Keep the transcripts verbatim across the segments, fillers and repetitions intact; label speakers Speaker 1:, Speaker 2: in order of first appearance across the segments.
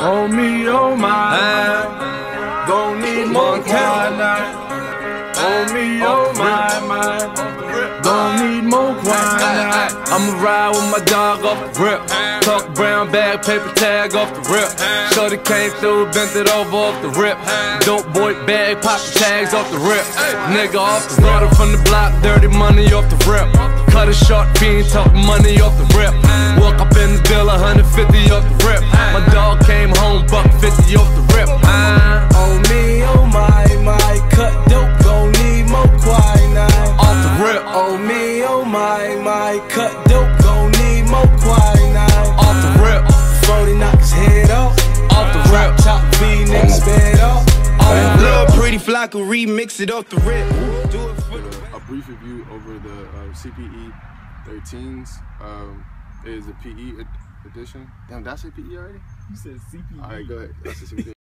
Speaker 1: Oh me, oh my, gon' need more quinine. Oh me, oh my, my, gon' need more quinine. I'ma ride with my dog off the rip. Talk brown bag, paper tag off the rip. Shorty came through, bent it over off the rip. Dope boy bag, pop the tags off the rip. Nigga off the water from the block, dirty money off the rip. Cut a short fiend, talk money off the rip. Walk up in the bill, one hundred fifty off the rip. My dog came home, buck fifty off the rip. Uh,
Speaker 2: oh me, oh my, my, cut dope, gon' need more quinine.
Speaker 1: Off the rip.
Speaker 2: Oh me, oh my, my, cut dope, gon' need more quinine.
Speaker 1: Off the rip.
Speaker 2: forty knock his head off.
Speaker 1: Off the rip.
Speaker 2: Chop V niggas sped off.
Speaker 1: Off the
Speaker 2: Little
Speaker 1: rip.
Speaker 2: pretty flock will remix it off the rip. Do it for the
Speaker 3: a brief review over the uh, C P E thirteens. Um, it is a P E ed edition. Damn, did I say P E already?
Speaker 4: You said C P E.
Speaker 3: Alright, go ahead. That's the C P E.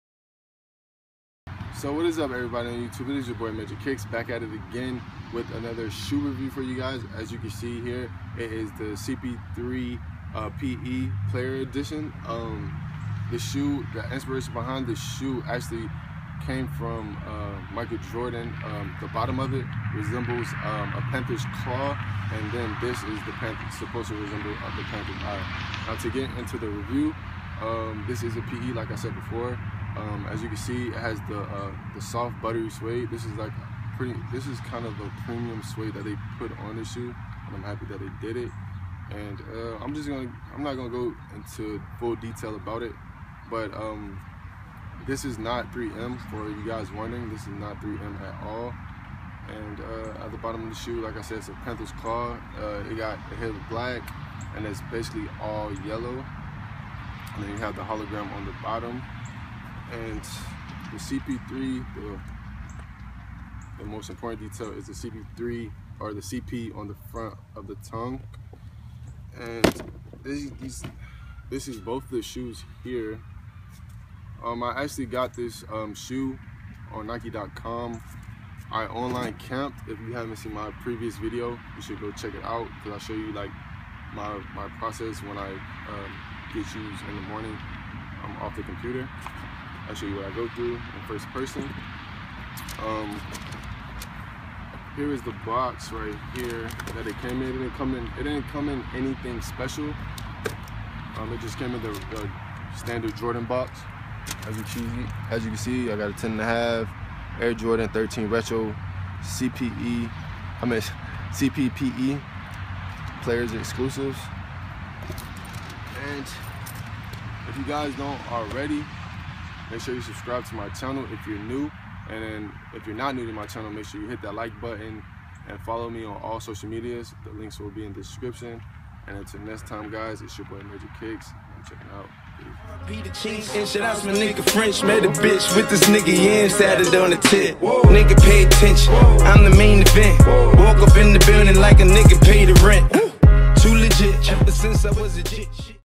Speaker 3: So what is up, everybody on YouTube? It is your boy Major Kicks, back at it again with another shoe review for you guys. As you can see here, it is the C P three uh, P E Player Edition. Um, the shoe, the inspiration behind the shoe actually came from uh, Michael Jordan. Um, the bottom of it resembles um, a panther's claw, and then this is the panther, supposed to resemble uh, the panther's eye. Now to get into the review, um, this is a P E, like I said before. Um, as you can see, it has the uh, the soft buttery suede. This is like pretty. This is kind of a premium suede that they put on the shoe, and I'm happy that they did it. And uh, I'm just gonna. I'm not gonna go into full detail about it, but um, this is not three M for you guys wondering. This is not three M at all. And uh, at the bottom of the shoe, like I said, it's a panther's claw. Uh, it got a head of black, and it's basically all yellow. And then you have the hologram on the bottom. And the C P three, the, the most important detail is the C P three, or the C P on the front of the tongue. And this, these, this is both the shoes here. Um, I actually got this um, shoe on Nike dot com. I online camped. If you haven't seen my previous video, you should go check it out, because I show you like my, my process when I um, get shoes in the morning um, off the computer. I'll show you what I go through in first person. Um, here is the box right here that it came in. It didn't come in. It didn't come in anything special. Um, it just came in the, the standard Jordan box. As you see, as you can see, I got a ten and a half Air Jordan thirteen Retro C P E. I mean C P P E Players Exclusives. And if you guys don't already, make sure you subscribe to my channel if you're new, and then if you're not new to my channel, make sure you hit that like button and follow me on all social medias. The links will be in the description. And until next time, guys, it's your boy Major Kicks. I'm checking out. Peace.
Speaker 2: And shit, I my nigga French, made a bitch with this nigga in, started on the tip. Whoa. Nigga pay attention, whoa. I'm the main event. Whoa. Walk up in the building like a nigga pay the rent. Woo. Too legit, ever since I was a jit.